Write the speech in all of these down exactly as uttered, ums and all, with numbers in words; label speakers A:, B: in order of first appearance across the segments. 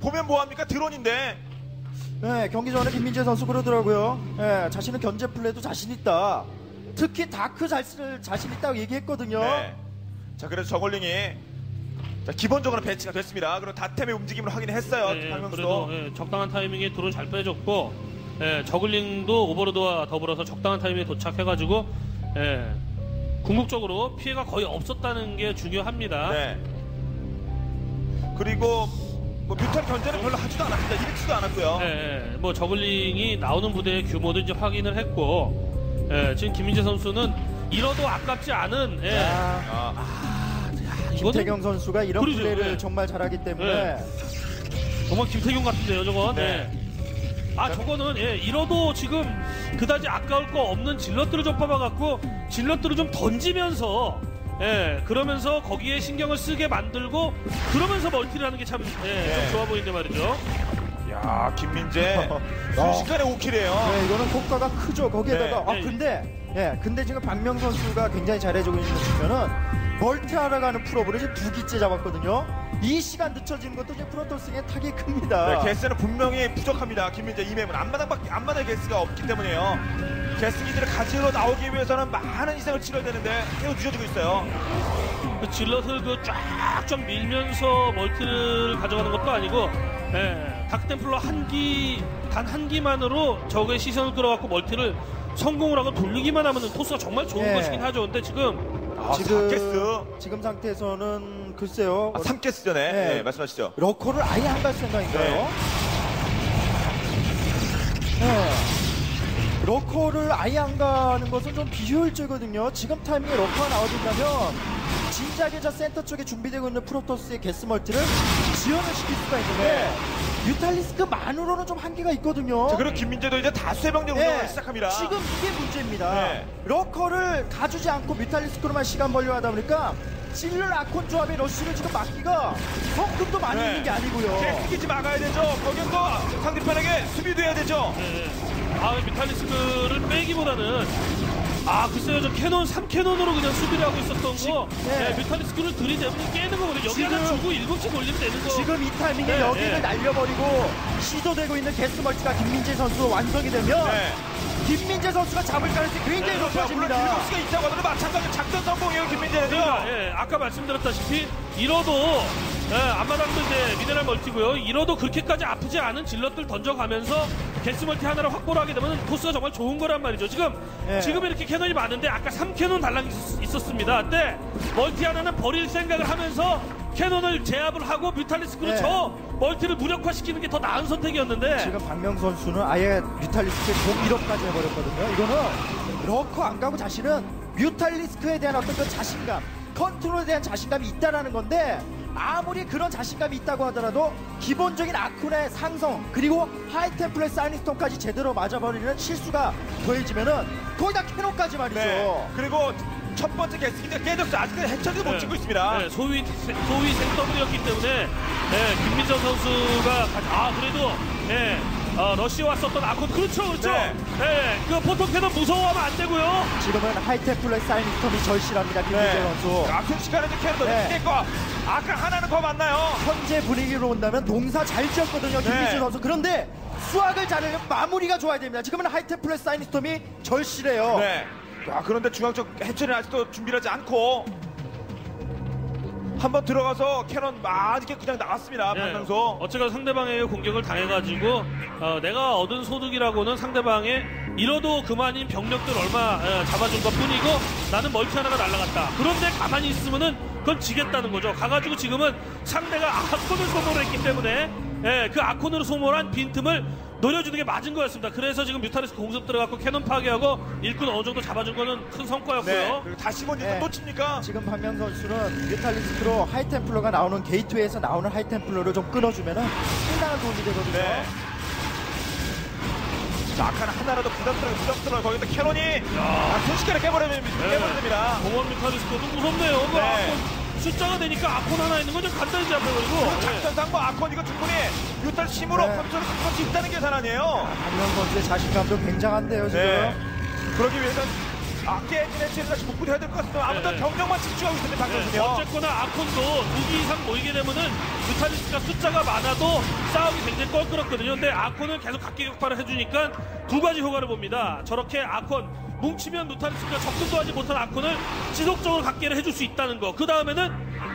A: 보면 뭐합니까? 드론인데.
B: 네, 경기 전에 김민재 선수 그러더라고요. 네, 자신은 견제 플레이도 자신 있다. 특히 다크 자신, 자신 있다고 얘기했거든요.
A: 네. 자, 그래서 저걸링이 자, 기본적으로 배치가 됐습니다. 그리고 다템의 움직임을 확인했어요.
C: 네,
A: 박명수도.
C: 그래도 예, 적당한 타이밍에 드론 잘 빼줬고 예, 저글링도 오버로드와 더불어서 적당한 타이밍에 도착해가지고 예, 궁극적으로 피해가 거의 없었다는 게 중요합니다.
A: 네. 그리고 뭐 뮤탈 견제는 별로 하지도 않았습니다. 일치도 않았고요.
C: 예, 예, 뭐 저글링이 나오는 부대의 규모도 이제 확인을 했고 예, 지금 김민재 선수는 잃어도 아깝지 않은 예,
B: 아,
A: 아,
C: 아,
B: 김태경 선수가 이런
C: 그러죠,
B: 플레이를
C: 네.
B: 정말 잘하기 때문에
C: 정말 김태경 같은데요, 저건.
A: 네.
C: 예. 아, 저거는 예, 잃어도 지금 그다지 아까울 거 없는 질럿들을 좀 뽑아갖고 질럿들을 좀 던지면서 예, 그러면서 거기에 신경을 쓰게 만들고 그러면서 멀티를 하는 게 참 예,
A: 네.
C: 좀 좋아 보이는데 말이죠.
A: 야, 김민재 순식간에 오 킬이에요.
B: 네, 이거는 효과가 크죠. 거기에다가
C: 네.
B: 아 근데 예, 근데 지금 박명 선수가 굉장히 잘해주고 있는 측면은 멀티하러 가는 프로브를 지금 두 기째 잡았거든요. 이 시간 늦춰지는 것도 지금 프로토스의 타격이 큽니다.
A: 네, 게스는 분명히 부족합니다. 김민재 이맵은 앞마당밖에 앞마당 게스가 없기 때문에요. 게스 기지를 가지러 나오기 위해서는 많은 희생을 치러야 되는데 계속 늦어지고 있어요.
C: 그 질럿을 그 쫙쫙 밀면서 멀티를 가져가는 것도 아니고 예, 다크템플러 한기 단 한 기만으로 적의 시선을 끌어갖고 멀티를 성공을 하고 돌리기만 하면 토스가 정말 좋은
B: 예.
C: 것이긴 하죠. 근데 지금
A: 아,
B: 지금
A: 사 게스.
B: 지금 상태에서는 글쎄요.
A: 아, 삼 게스 전에
B: 네.
A: 네, 말씀하시죠.
B: 러커를 아예 안 갈 생각인가요?
A: 네.
B: 네. 러커를 아예 안 가는 것은 좀 비효율적이거든요. 지금 타이밍에 러커가 나와준다면 진작에 저 센터 쪽에 준비되고 있는 프로토스의 게스 멀티를 지연을 시킬 수가 있는데 뮤탈리스크만으로는 좀 한계가 있거든요.
A: 자, 그리고 김민재도 이제 다수의 병력 운영을
B: 네,
A: 시작합니다.
B: 지금 이게 문제입니다.
A: 네.
B: 러커를 가주지 않고 뮤탈리스크로만 시간 벌려 하다 보니까 찔러 아콘 조합의 러쉬를 지금 막기가 성금도 많이
A: 네.
B: 있는 게 아니고요.
A: 게스 기지 막아야 되죠. 거기는 또 상대편에게 수비도 해야 되죠.
C: 예, 아, 뮤탈리스크를 빼기보다는 아, 글쎄요, 저 캐논 삼 캐논으로 그냥 수비를 하고 있었던 거
B: 네.
C: 예, 뮤탈리스크를 들이대면 깨는 거거든요. 여기 하나
B: 지금-
C: 주고 일곱 씩 올리면 되는 거.
B: 지금 이 타이밍에
C: 네,
B: 여기를
C: 네.
B: 날려버리고 시도되고 있는 게스 멀티가 김민재 선수 완성이 되면
A: 네.
B: 김민재 선수가 잡을 가능성이 굉장히
A: 자, 물론
B: 높아집니다.
A: 딜록스가 있다고 하더라도 마찬가지로 작전 성공이에요, 김민재는요.
C: 그러니까, 예, 아까 말씀드렸다시피 잃어도 예, 앞마당도 이제 미네랄 멀티고요. 잃어도 그렇게까지 아프지 않은 질럿들 던져가면서 게스 멀티 하나를 확보를 하게 되면 토스가 정말 좋은 거란 말이죠. 지금
B: 예.
C: 지금 이렇게 캐논이 많은데 아까 삼 캐논 달랑 있, 있었습니다. 근데 멀티 하나는 버릴 생각을 하면서 캐논을 제압을 하고 뮤탈리스크로
B: 예.
C: 저 멀티를 무력화시키는 게 더 나은 선택이었는데
B: 지금 박명 선수는 아예 뮤탈리스크의 공 일 업까지 해버렸거든요. 이거는 러커 안 가고 자신은 뮤탈리스크에 대한 어떤 그 자신감, 컨트롤에 대한 자신감이 있다라는 건데 아무리 그런 자신감이 있다고 하더라도 기본적인 아쿤의 상성 그리고 하이템플의 사이니스톤까지 제대로 맞아버리는 실수가 더해지면은 거의 다 캐논까지 말이죠.
A: 네. 그리고 첫 번째 게스 기지가 깨졌어요. 아직까지 해처리도 못 찍고 있습니다.
C: 네, 소위 소위 생더블이었기 때문에 네, 김민정 선수가 가- 아 그래도 네, 어, 러시아 왔었던 아콘 그렇죠 그렇죠.
A: 네.
C: 네, 그 보통 캐논 무서워하면 안 되고요.
B: 지금은 하이템플의 사이니스톤이 절실합니다. 김민재 선수.
A: 아픈 시간에 캐릭터
B: 네.
A: 네. 거 아까 하나는 더 맞나요?
B: 현재 분위기로 본다면 농사 잘 지었거든요. 김민재
A: 네.
B: 선수. 그런데 수학을 잘하려면 마무리가 좋아야 됩니다. 지금은 하이템플의 사이니스톰이 절실해요.
A: 네. 야, 그런데 중앙 쪽 해처리는 아직도 준비를 하지 않고 한번 들어가서 캐논 많이 그냥 나왔습니다.
C: 네,
A: 박명수.
C: 어쨌든 상대방에게 공격을 당해가지고 어, 내가 얻은 소득이라고는 상대방의 잃어도 그만인 병력들 얼마 예, 잡아준 것 뿐이고 나는 멀티 하나가 날아갔다. 그런데 가만히 있으면은 그건 지겠다는 거죠. 가가지고 지금은 상대가 아콘을 소모를 했기 때문에 예, 그 아콘으로 소모한 빈틈을 노려주는 게 맞은 거였습니다. 그래서 지금 뮤타리스크 공습 들어갔고 캐논 파괴하고 일꾼 어느 정도 잡아준 거는 큰 성과였고요.
A: 네. 그리고 다시 먼저
B: 네.
A: 또 칩니까?
B: 지금 박명 선수는 뮤탈리스크로 하이템플러가 나오는 게이트웨이에서 나오는 하이템플러를 좀 끊어주면은 상당한 도움이 되거든요.
A: 네. 자, 아까는 하나라도 부담스러워 부담스러워 거기다 캐논이 아, 순식간에 깨버리면 깨버려 됩니다.
C: 공원 뮤타리스크도 무섭네요. 그
A: 네.
C: 아콘 숫자가 되니까 아콘 하나 있는 건 좀 간단히 잡혀버리고.
A: 그리고 작전상 뭐 아콘 이거 충분히 뮤탈 힘으로
B: 네.
A: 컨트롤을 끊을 수 있다는 계산 아니에요.
B: 박명 선수의 자신감도 굉장한데요, 지금.
A: 네. 그러기 위해서는 아, 깨진 해체를 다시 복구해야 될 것 같습니다. 아무튼
C: 네.
A: 경력만 집중하고 있는데
C: 네,
A: 박선수요.
C: 어쨌거나 아콘도 두 기 이상 모이게 되면은 뮤탈리스크가 숫자가 많아도 싸움이 굉장히 껄끄럽거든요. 근데 아콘은 계속 각기 격파를 해주니까 두 가지 효과를 봅니다. 저렇게 아콘 뭉치면 뮤탈리스크가 접근도 하지 못한 아콘을 지속적으로 각계를 해줄 수 있다는 거. 그 다음에는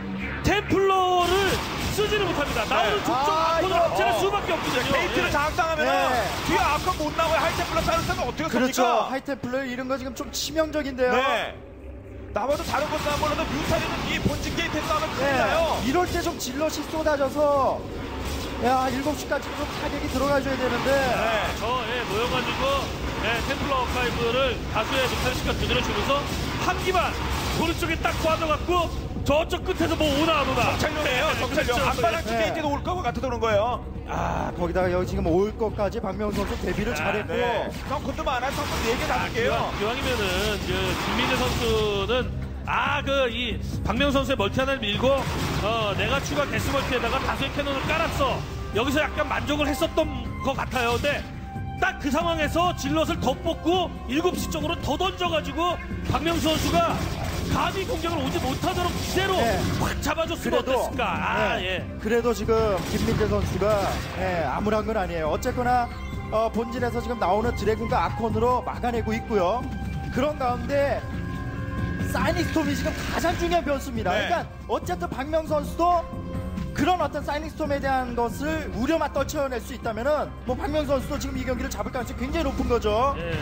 C: 템플러를 쓰지를 못합니다. 나오는 족족
B: 아,
C: 아콘을
B: 이거-
C: 합체할
A: 어.
C: 수밖에 없거든요.
A: 게이트를
C: 예.
A: 장악당하면
B: 네.
A: 뒤에 아컨 못 나와요. 하이템플러 싸우면 어떻게
B: 그렇죠.
A: 섭니까?
B: 하이템플러 이런 거 지금 좀 치명적인데요.
A: 네. 나와도 다른 것도 안 몰라도 뮤타리는 이 본진 게이트에서 하면 큰일 나요.
B: 네. 이럴 때 좀 질럿이 쏟아져서 야 일곱 시까지 좀 타격이 들어가줘야 되는데
A: 네.
C: 저 예, 모여가지고 예, 템플러 어카이브를 다수의 뮤탈리스크가 두드려주면서 한 기만 오른쪽에 딱 꽂아갖고 저쪽 끝에서 뭐 오나 안 오나
A: 정찰용이에요.
C: 네,
A: 정찰용.
C: 그렇죠.
A: 앞바닥
B: 네.
A: 게이트도 올 거고 같아서 그런 거예요.
B: 아 거기다가 여기 지금 올 것까지 박명수 선수 데뷔를 잘했고
A: 네. 성kun도 많아요. 성군 네 개
C: 아,
A: 다섯 개요.
C: 기왕, 기왕이면은 그 김민재 선수는 아 그 이 박명 선수의 멀티 하나를 밀고 어 내가 추가 개스 멀티에다가 다수의 캐논을 깔았어. 여기서 약간 만족을 했었던 것 같아요. 근데 딱 그 상황에서 질럿을 더 뽑고 일곱 시 쪽으로 더 던져가지고 박명수 선수가 감히 공격을 오지 못하도록 기세로
B: 네.
C: 확 잡아줬으면
B: 그래도
C: 어땠을까. 아
B: 네,
C: 예.
B: 그래도 지금 김민재 선수가 예, 아무런 건 아니에요. 어쨌거나 어, 본진에서 지금 나오는 드래곤과 아콘으로 막아내고 있고요. 그런 가운데 사이닉스톰이 지금 가장 중요한 변수입니다.
A: 네.
B: 그러니까 어쨌든 박명 선수도 그런 어떤 사이닉스톰에 대한 것을 우려만 떨쳐낼 수 있다면은 뭐 박명 선수도 지금 이 경기를 잡을 가능성이 굉장히 높은 거죠.
C: 예, 예.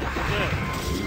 C: 근데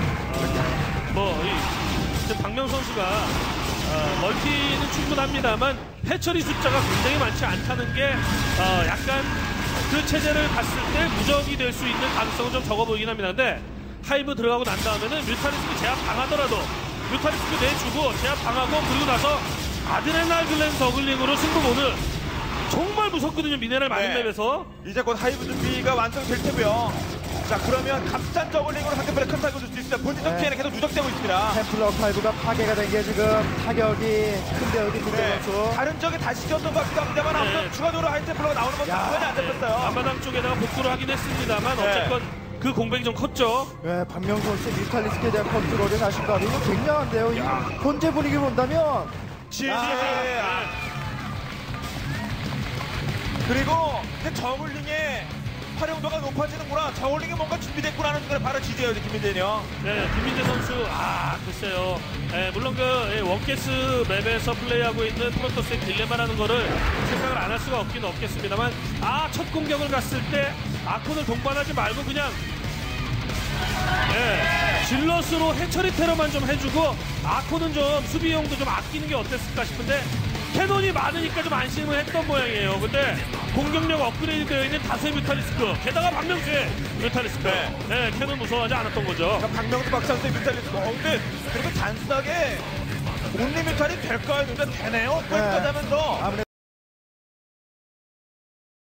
C: 어, 뭐 이, 지금 박명 선수가 어, 멀티는 충분합니다만 해처리 숫자가 굉장히 많지 않다는 게 어, 약간 그 체제를 봤을 때 무적이 될 수 있는 가능성은 좀 적어 보이긴 합니다. 근데 하이브 들어가고 난 다음에는 뮤타리스크 제압 당하더라도 뮤타리스크 내주고 제압 당하고 그리고 나서 아드레날글렌 저글링으로 승부 보는 정말 무섭거든요. 미네랄 많은
A: 네.
C: 맵에서.
A: 이제 곧 하이브 준비가 완성될 테고요. 자, 그러면 값싼 저글링으로 상대편에 큰 타격을 줄 수 있습니다. 본진적
B: 네.
A: 피해는 계속 누적되고 있습니다.
B: 템플러 파이브가 파괴가 된 게 지금 타격이 큰데요, 김민재
A: 네.
B: 선수.
A: 다른 적에 다시 지었던 것 같기도 합니다만
C: 네.
A: 아무튼 추가적으로 하이템플러가 나오는 건
B: 야.
A: 당연히 안 잡혔어요.
C: 앞마당 쪽에다가 복구를 하긴 했습니다만
A: 네.
C: 어쨌건 그 공백이 좀 컸죠.
B: 네, 박명 선수의 뮤탈리스크에 대한 컨트롤의 자신감이 이거 굉장한데요. 이 현재 분위기 본다면
A: 지지.
B: 아.
A: 그리고 그 저글링의 활용도가 높아지는구나. 저글링이 뭔가 준비됐구나 하는 순간에 바로 지지해요, 김민재는요.
C: 네, 김민재 선수, 아, 글쎄요. 예, 물론 그 예, 원캐스 맵에서 플레이하고 있는 프로토스의 딜레마라는 거를 생각을 안 할 수가 없긴 없겠습니다만, 아, 첫 공격을 갔을 때 아콘을 동반하지 말고 그냥 예, 질럿으로 해처리 테러만 좀 해주고 아콘은 좀 수비용도 좀 아끼는 게 어땠을까 싶은데 캐논이 많으니까 좀 안심을 했던 모양이에요. 근데 공격력 업그레이드 되어 있는 다수의 뮤탈리스크 게다가 박명수의 뮤탈리스크
A: 네.
C: 네, 캐논 무서워하지 않았던 거죠.
A: 박명수 박상수의 뮤탈리스크. 어, 근데 그리고 단순하게 온리 뮤탈이 될까 했는데 되네요.
B: 네.
A: 끝까지 하면서.
B: 아무래도